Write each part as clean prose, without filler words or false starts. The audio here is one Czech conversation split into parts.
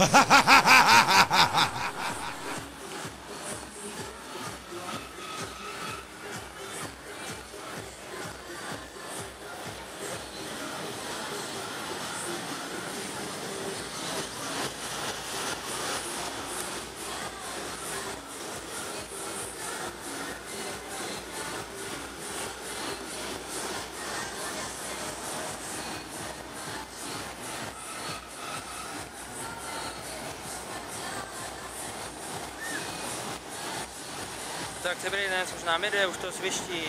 Tak se bude jeden, už nám jede, už to sviští.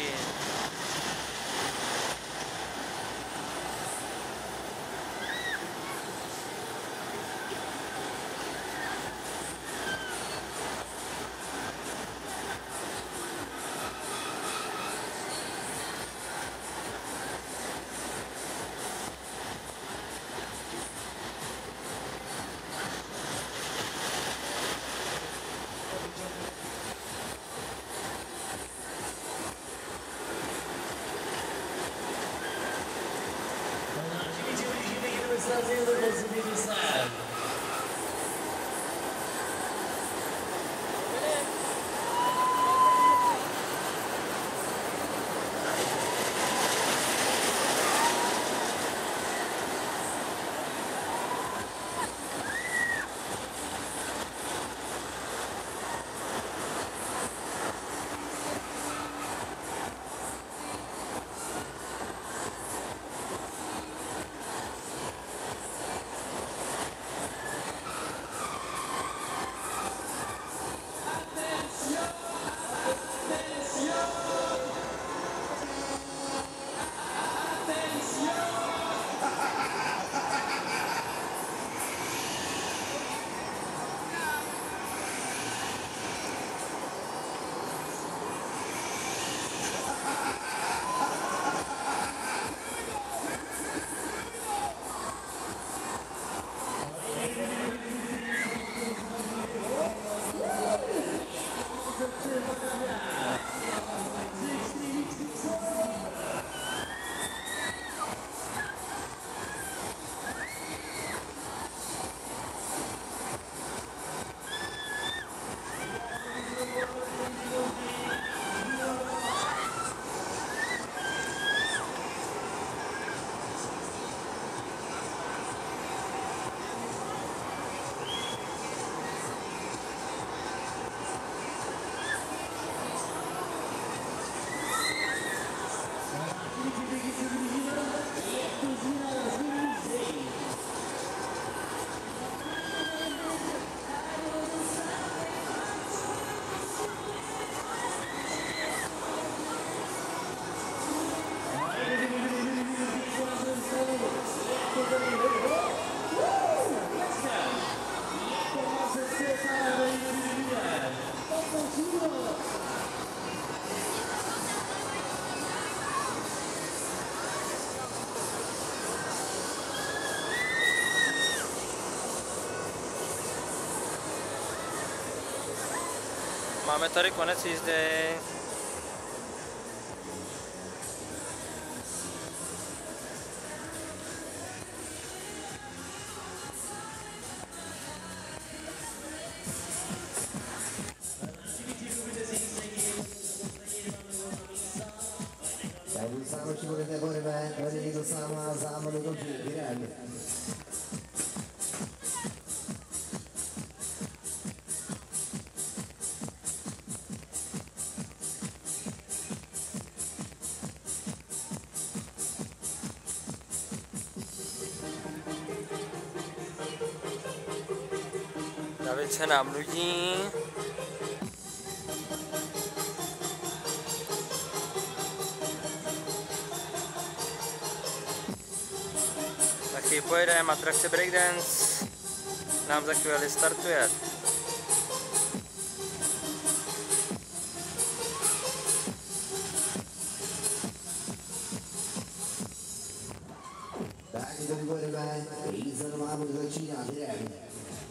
Máme tady konec jízdy. Sámoči budete borové, tady někdo sám má zámodu dobře, vyrábě. David se nám nudí. Taky pojedeme, atrakce breakdance nám za chvíli startuje. Tak, to pojedeme, jízda nová bude začínat, jdeme.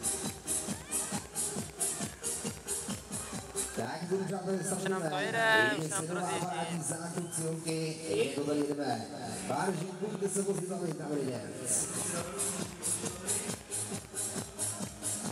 Tak, přátelé, samozřejmě, už se nová zákup silky, je to tady jdeme. Pár žítků, kde se vozí bavit na lidé.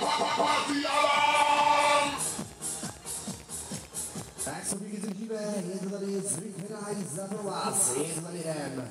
Tak se díky držíme, je to tady zrychlená jízda pro vás, je to tady jdem.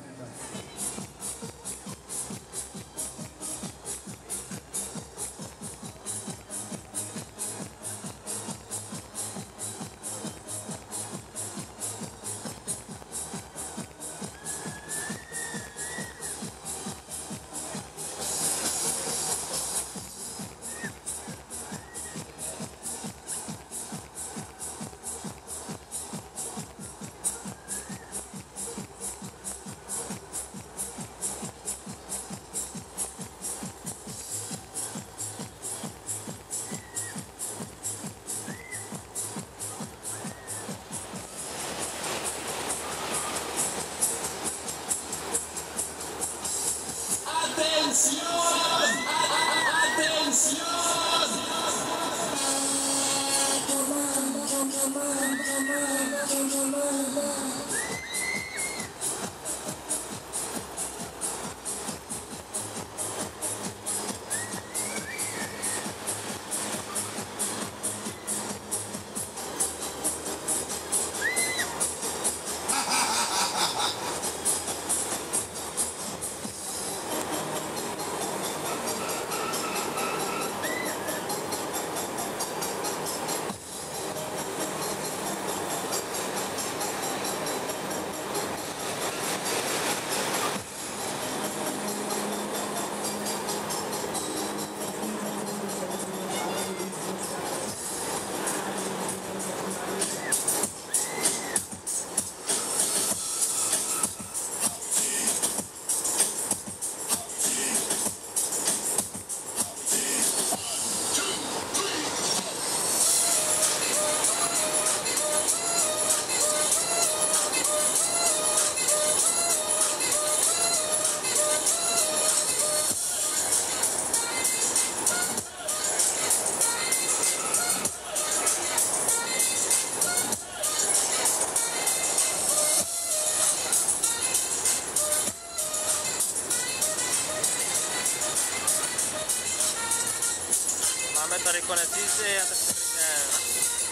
Máme tady konec jízdy a teď se vrhneme.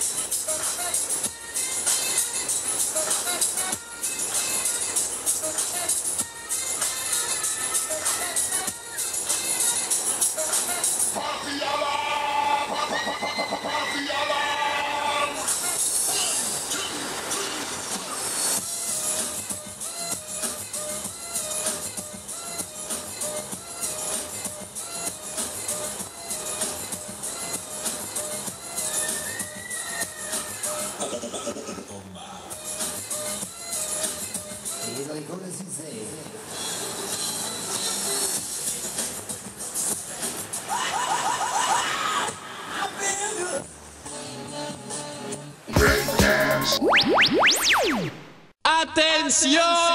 Je tady konec jízdy. ¡Atención!